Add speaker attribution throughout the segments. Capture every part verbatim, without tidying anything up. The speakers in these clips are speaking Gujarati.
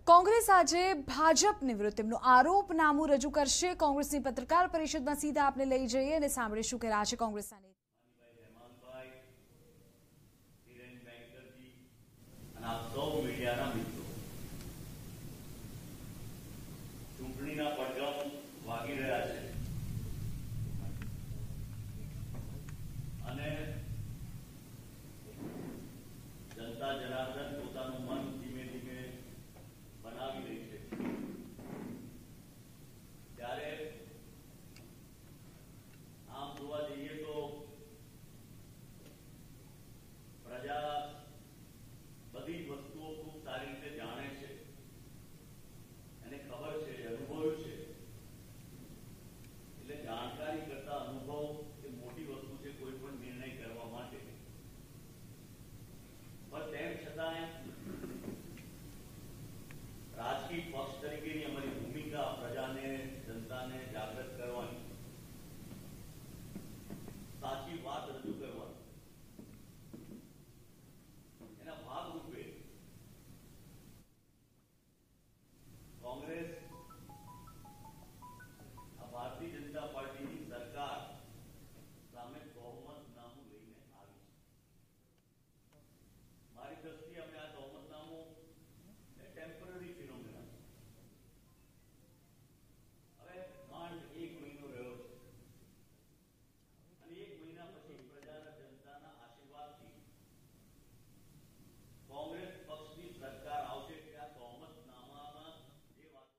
Speaker 1: કોંગ્રેસ આજે ભાજપની વિરુદ્ધ તેમનું આરોપનામું રજૂ કરશે। કોંગ્રેસની પત્રકાર પરિષદમાં સીધા આપણે લઈ જઈએ અને સાંભળીશું કે રાજ્ય કોંગ્રેસના
Speaker 2: ચૂંટણીના પડઘમ વાગી રહ્યા છે અને જનતા જનાર્દન પોતાનું મન ધીમે ધીમે બનાવી રહી છે। ત્યારે આમ જોવા જઈએ તો પ્રજા બધી વસ્તુઓ ખૂબ સારી રીતે જાણે છે, એને ખબર છે, અનુભવ્યું છે। એટલે જાણકારી કરતા અનુભવ એ મોટી વસ્તુ છે કોઈ પણ નિર્ણય કરવા માટે। પણ તેમ છતાં રાજકીય પક્ષ તરીકેની અમારી ભૂમિકા પ્રજાને, જનતાને જાગૃત કરવાની, સાચી વાત રજૂ કરવાની, એના ભાગરૂપે કોંગ્રેસ આ ભારતીય જનતા પાર્ટીની સરકાર સામે બહુમતનામું લઈને આવી છે। મારી દ્રષ્ટિએ અમે આ બહુમતનામું ટેમ્પરરી ફિનોમિના છે। હવે માંડ એક મહિનો રહ્યો છે અને એક મહિના પછી પ્રજાના જનતાના આશીર્વાદથી કોંગ્રેસ પક્ષની સરકાર આવશે કે આ બહુમતનામામાં જે વાતો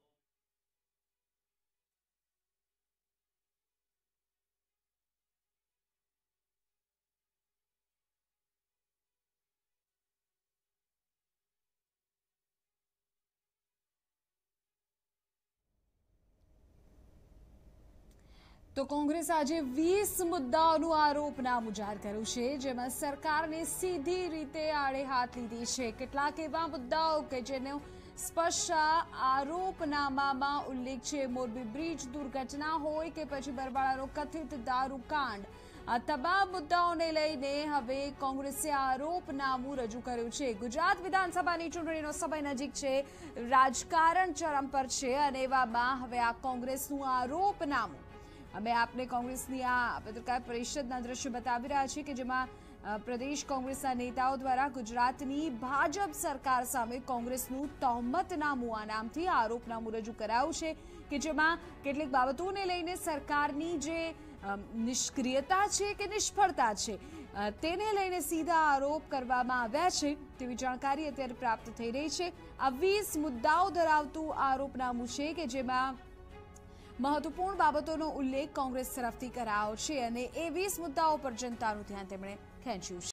Speaker 1: તો કોંગ્રેસ આજે વીસ મુદ્દાઓનું આરોપનામું જાહેર કર્યું છે, જેમાં સરકારને સીધી રીતે આડે હાથ લીધી છે। કેટલાક એવા મુદ્દાઓ કે જેનો સ્પષ્ટ આરોપનામામાં ઉલ્લેખ છે। મોરબી બ્રિજ દુર્ઘટના હોય કે પછી બરવાળાનો કથિત દારૂકાંડ, આ તમામ મુદ્દાઓને લઈને હવે કોંગ્રેસે આરોપનામું રજૂ કર્યું છે। ગુજરાત વિધાનસભાની ચૂંટણીનો સમય નજીક છે, રાજકારણ ચરમ પર છે અને એવામાં હવે આ કોંગ્રેસનું આરોપનામું અમે આપને કોંગ્રેસની આ પત્રકાર પરિષદના દ્રશ્ય બતાવી રહ્યા છીએ કે જેમાં પ્રદેશ કોંગ્રેસના નેતાઓ દ્વારા ગુજરાતની ભાજપ સરકાર સામે કોંગ્રેસનું તહોમતનામું આ નામથી આરોપનામું રજૂ કરાયું છે કે જેમાં કેટલીક બાબતોને લઈને સરકારની જે નિષ્ક્રિયતા છે કે નિષ્ફળતા છે તેને લઈને સીધા આરોપ કરવામાં આવ્યા છે તેવી જાણકારી અત્યારે પ્રાપ્ત થઈ રહી છે। આ વીસ મુદ્દાઓ ધરાવતું આરોપનામું છે કે જેમાં મહત્વપૂર્ણ બાબતોનો ઉલ્લેખ કોંગ્રેસ તરફથી કરાયો છે અને એ વીસ મુદ્દાઓ પર જનતાનું ધ્યાન તેમણે ખેંચ્યું છે।